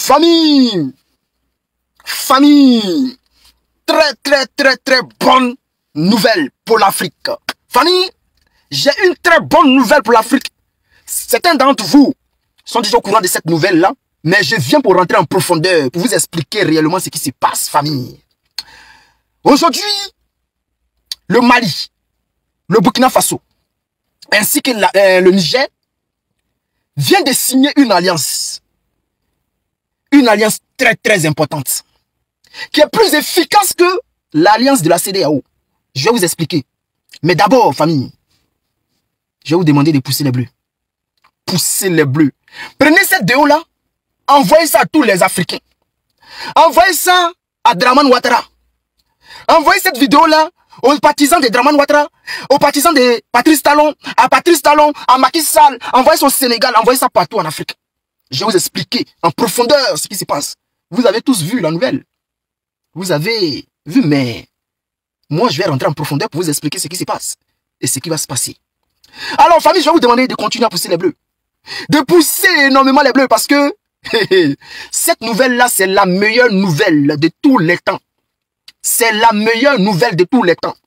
Famille, famille, très bonne nouvelle pour l'Afrique. Famille, j'ai une très bonne nouvelle pour l'Afrique. Certains d'entre vous sont déjà au courant de cette nouvelle-là, mais je viens pour rentrer en profondeur, pour vous expliquer réellement ce qui se passe, famille. Aujourd'hui, le Mali, le Burkina Faso, ainsi que le Niger, vient de signer une alliance. Une alliance très importante, qui est plus efficace que l'alliance de la CEDEAO. Je vais vous expliquer. Mais d'abord, famille, je vais vous demander de pousser les bleus. Poussez les bleus. Prenez cette vidéo-là, envoyez ça à tous les Africains. Envoyez ça à Dramane Ouattara. Envoyez cette vidéo-là aux partisans de Dramane Ouattara, aux partisans de Patrice Talon, à Macky Sall. Envoyez ça au Sénégal, envoyez ça partout en Afrique. Je vais vous expliquer en profondeur ce qui se passe. Vous avez tous vu la nouvelle. Vous avez vu, mais moi, je vais rentrer en profondeur pour vous expliquer ce qui se passe et ce qui va se passer. Alors, famille, je vais vous demander de continuer à pousser les bleus. De pousser énormément les bleus parce que cette nouvelle-là, c'est la meilleure nouvelle de tous les temps. C'est la meilleure nouvelle de tous les temps.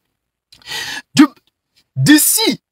D'ici,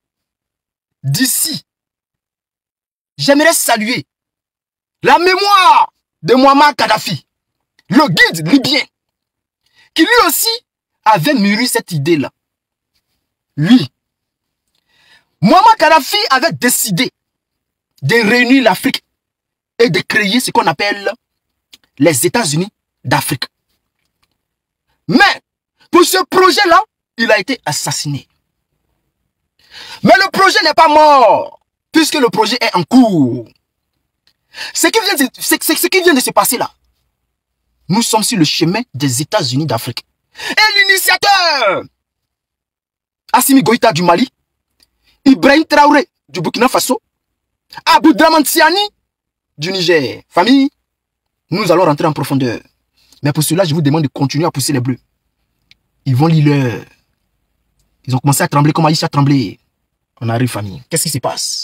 j'aimerais saluer la mémoire de Muammar Kadhafi, le guide libyen, qui lui aussi avait mûri cette idée-là. Lui, Muammar Kadhafi avait décidé de réunir l'Afrique et de créer ce qu'on appelle les États-Unis d'Afrique. Mais, pour ce projet-là, il a été assassiné. Mais le projet n'est pas mort, puisque le projet est en cours. Ce qui vient de se passer là, nous sommes sur le chemin des États-Unis d'Afrique. Et l'initiateur, Assimi Goïta du Mali, Ibrahim Traoré du Burkina Faso, Abou Draman Tiani du Niger. Famille, nous allons rentrer en profondeur. Mais pour cela, je vous demande de continuer à pousser les bleus. Ils vont lire l'heure. Ils ont commencé à trembler comme Aïcha a tremblé. On arrive, famille. Qu'est-ce qui se passe?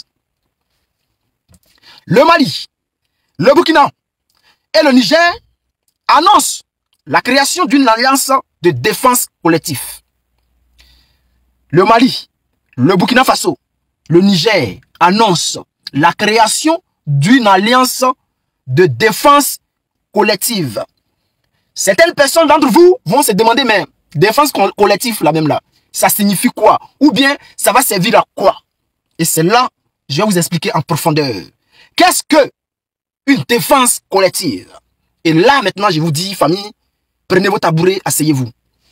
Le Mali, le Burkina et le Niger annoncent la création d'une alliance de défense collective. Le Mali, le Burkina Faso, le Niger annoncent la création d'une alliance de défense collective. Certaines personnes d'entre vous vont se demander, mais défense collective, la même là, ça signifie quoi? Ou bien, ça va servir à quoi? Et c'est là, je vais vous expliquer en profondeur. Qu'est-ce que une défense collective? Et là, maintenant, je vous dis, famille, prenez vos tabourets, asseyez-vous.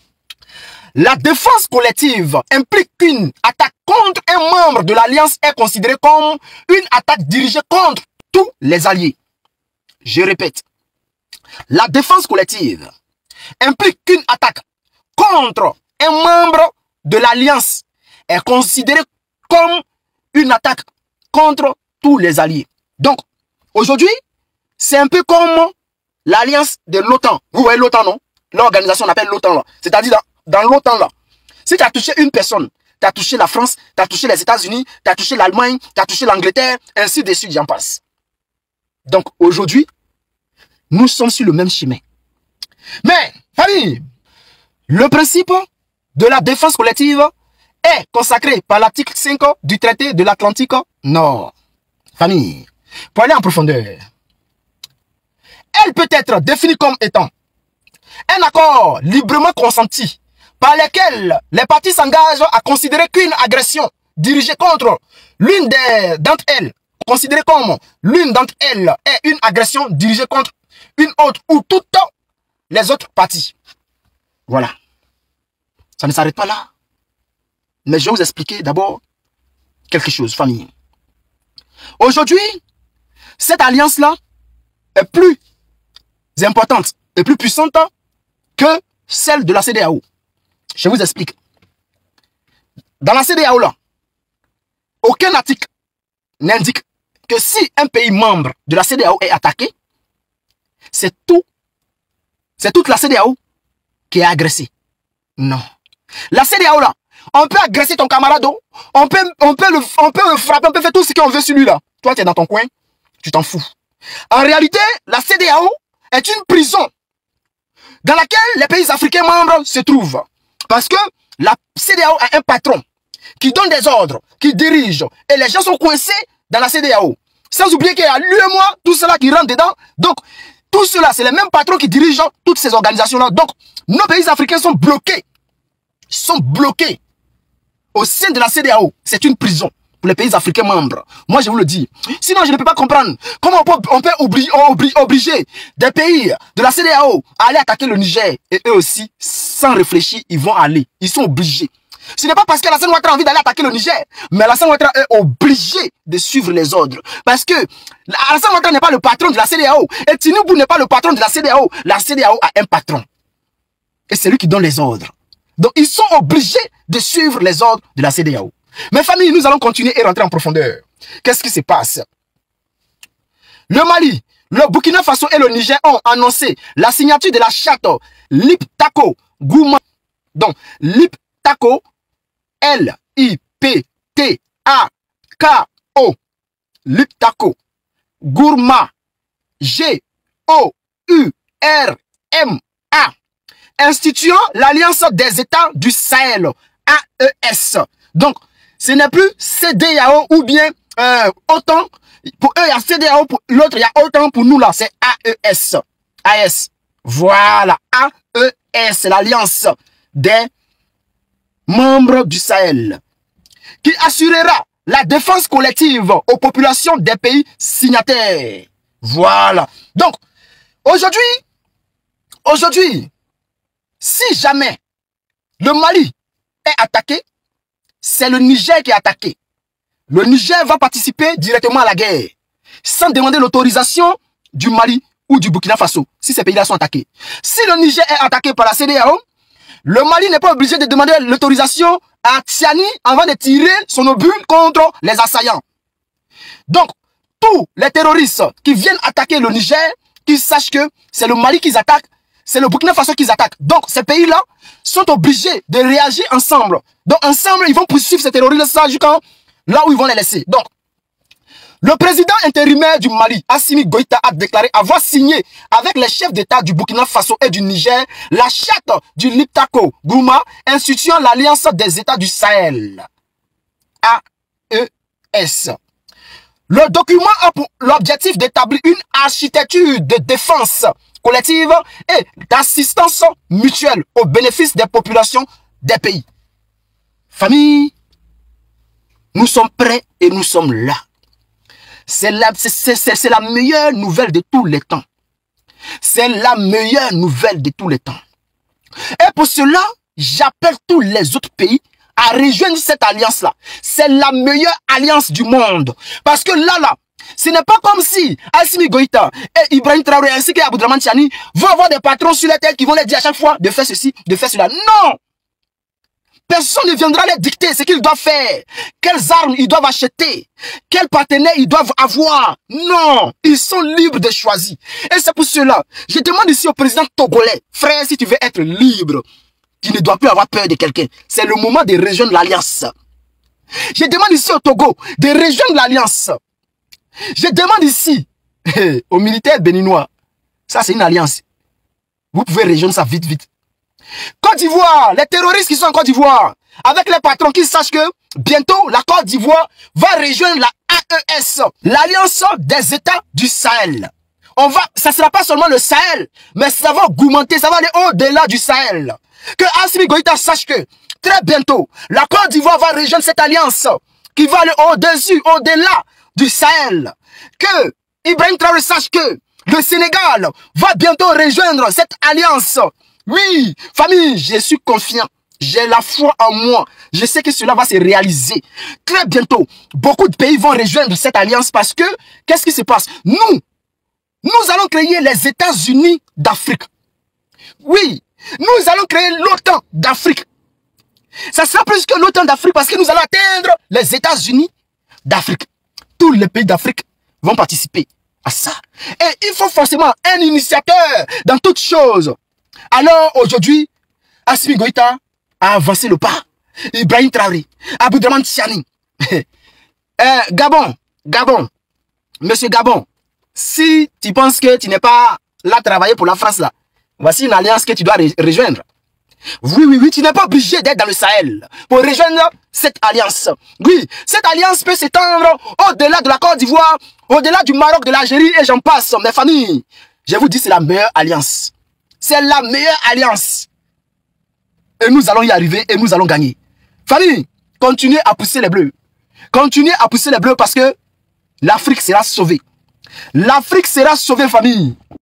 La défense collective implique qu'une attaque contre un membre de l'Alliance est considérée comme une attaque dirigée contre tous les alliés. Je répète. La défense collective implique qu'une attaque contre un membre de l'Alliance est considérée comme une attaque contre tous les alliés. Donc, aujourd'hui, c'est un peu comme l'alliance de l'OTAN. Vous voyez l'OTAN, non? L'organisation, on appelle l'OTAN là. C'est-à-dire dans l'OTAN là. Si tu as touché une personne, tu as touché la France, tu as touché les États-Unis, tu as touché l'Allemagne, tu as touché l'Angleterre, ainsi de suite, j'en passe. Donc aujourd'hui, nous sommes sur le même chemin. Mais, famille, le principe de la défense collective est consacré par l'article 5 du traité de l'Atlantique Nord. Famille, pour aller en profondeur, elle peut être définie comme étant un accord librement consenti par lequel les parties s'engagent à considérer qu'une agression dirigée contre l'une d'entre elles, considérée comme l'une d'entre elles est une agression dirigée contre une autre ou toutes les autres parties. Voilà. Ça ne s'arrête pas là. Mais je vais vous expliquer d'abord quelque chose, famille. Aujourd'hui, cette alliance-là est plus importante et plus puissante que celle de la CEDEAO. Je vous explique. Dans la CEDEAO, là, aucun article n'indique que si un pays membre de la CEDEAO est attaqué, c'est toute la CEDEAO qui est agressée. Non. La CEDEAO, là, on peut agresser ton camarade, on peut le frapper, on peut faire tout ce qu'on veut sur lui, là. Toi, tu es dans ton coin, tu t'en fous. En réalité, la CEDEAO est une prison dans laquelle les pays africains membres se trouvent. Parce que la CEDEAO a un patron qui donne des ordres, qui dirige, et les gens sont coincés dans la CEDEAO. Sans oublier qu'il y a l'UEMOA, tout cela qui rentre dedans. Donc, tout cela, c'est les mêmes patrons qui dirigent toutes ces organisations-là. Donc, nos pays africains sont bloqués. Sont bloqués au sein de la CEDEAO. C'est une prison pour les pays africains membres. Moi, je vous le dis. Sinon, je ne peux pas comprendre comment on peut obliger des pays de la CEDEAO à aller attaquer le Niger. Et eux aussi, sans réfléchir, ils vont aller. Ils sont obligés. Ce n'est pas parce qu'Alassane Ouattara a envie d'aller attaquer le Niger, mais Alassane Ouattara est obligé de suivre les ordres. Parce que Alassane Ouattara n'est pas le patron de la CEDEAO. Et Tinubu n'est pas le patron de la CEDEAO. La CEDEAO a un patron. Et c'est lui qui donne les ordres. Donc, ils sont obligés de suivre les ordres de la CEDEAO. Mes familles, nous allons continuer et rentrer en profondeur. Qu'est-ce qui se passe? Le Mali, le Burkina Faso et le Niger ont annoncé la signature de la charte Liptako Gourma. Donc, Liptako, L-I-P-T-A-K-O. Liptako Gourma. G-O-U-R-M-A. Instituant l'Alliance des États du Sahel, AES. Donc, ce n'est plus CEDEAO ou bien OTAN. Pour eux, il y a CEDEAO, pour l'autre, il y a OTAN. Pour nous, là, c'est AES. AES. Voilà, AES, l'Alliance des membres du Sahel, qui assurera la défense collective aux populations des pays signataires. Voilà. Donc, aujourd'hui, si jamais le Mali est attaqué, c'est le Niger qui est attaqué. Le Niger va participer directement à la guerre, sans demander l'autorisation du Mali ou du Burkina Faso, si ces pays-là sont attaqués. Si le Niger est attaqué par la CEDEAO, le Mali n'est pas obligé de demander l'autorisation à Tiani avant de tirer son obus contre les assaillants. Donc, tous les terroristes qui viennent attaquer le Niger, qu'ils sachent que c'est le Mali qu'ils attaquent, c'est le Burkina Faso qu'ils attaquent. Donc, ces pays-là sont obligés de réagir ensemble. Donc, ensemble, ils vont poursuivre ces terroristes jusqu'à là où ils vont les laisser. Donc, le président intérimaire du Mali, Assimi Goïta, a déclaré avoir signé avec les chefs d'État du Burkina Faso et du Niger la charte du Liptako Gourma instituant l'Alliance des États du Sahel, AES. Le document a pour l'objectif d'établir une architecture de défense collective et d'assistance mutuelle au bénéfice des populations des pays. Famille, nous sommes prêts et nous sommes là. C'est la meilleure nouvelle de tous les temps. C'est la meilleure nouvelle de tous les temps. Et pour cela, j'appelle tous les autres pays à rejoindre cette alliance-là. C'est la meilleure alliance du monde. Parce que là, ce n'est pas comme si Assimi Goïta et Ibrahim Traoré ainsi qu'Aboudraman Tiani vont avoir des patrons sur la tête qui vont leur dire à chaque fois de faire ceci, de faire cela. Non! Personne ne viendra leur dicter ce qu'ils doivent faire, quelles armes ils doivent acheter, quels partenaires ils doivent avoir. Non, ils sont libres de choisir. Et c'est pour cela, je demande ici au président togolais, frère, si tu veux être libre, tu ne dois plus avoir peur de quelqu'un. C'est le moment de rejoindre l'alliance. Je demande ici au Togo de rejoindre l'alliance. Je demande ici aux militaires béninois, ça c'est une alliance. Vous pouvez rejoindre ça vite, vite. Côte d'Ivoire, les terroristes qui sont en Côte d'Ivoire, avec les patrons qui sachent que bientôt la Côte d'Ivoire va rejoindre la AES, l'Alliance des États du Sahel. Ça ne sera pas seulement le Sahel, mais ça va augmenter, ça va aller au-delà du Sahel. Que Assimi Goïta sache que très bientôt, la Côte d'Ivoire va rejoindre cette alliance qui va aller au-dessus, au-delà du Sahel. Que Ibrahim Traoré sache que le Sénégal va bientôt rejoindre cette alliance. Oui, famille, je suis confiant. J'ai la foi en moi. Je sais que cela va se réaliser. Très bientôt, beaucoup de pays vont rejoindre cette alliance parce que, qu'est-ce qui se passe? Nous allons créer les États-Unis d'Afrique. Oui, nous allons créer l'OTAN d'Afrique. Ça sera plus que l'OTAN d'Afrique parce que nous allons atteindre les États-Unis d'Afrique. Tous les pays d'Afrique vont participer à ça. Et il faut forcément un initiateur dans toutes choses. Alors aujourd'hui, Assimi Goïta a avancé le pas. Ibrahim Traoré, Aboudraman Tiani. Gabon, Monsieur Gabon, si tu penses que tu n'es pas là, travailler pour la France, là. Voici une alliance que tu dois rejoindre. Oui, oui, oui, tu n'es pas obligé d'être dans le Sahel pour rejoindre cette alliance. Oui, cette alliance peut s'étendre au-delà de la Côte d'Ivoire, au-delà du Maroc, de l'Algérie et j'en passe, mes familles. Je vous dis, c'est la meilleure alliance. C'est la meilleure alliance. Et nous allons y arriver et nous allons gagner. Famille, continuez à pousser les bleus. Continuez à pousser les bleus parce que l'Afrique sera sauvée. L'Afrique sera sauvée, famille.